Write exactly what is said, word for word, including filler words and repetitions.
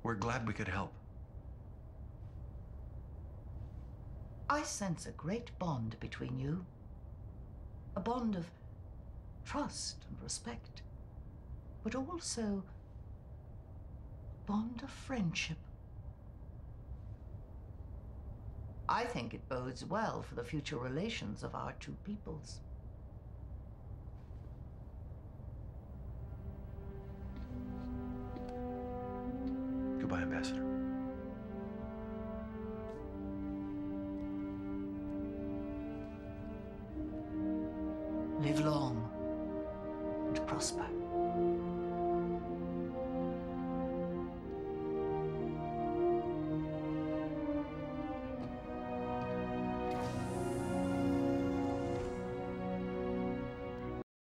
We're glad we could help. I sense a great bond between you. A bond of trust and respect, but also a bond of friendship. I think it bodes well for the future relations of our two peoples. Goodbye, Ambassador. Live long and prosper.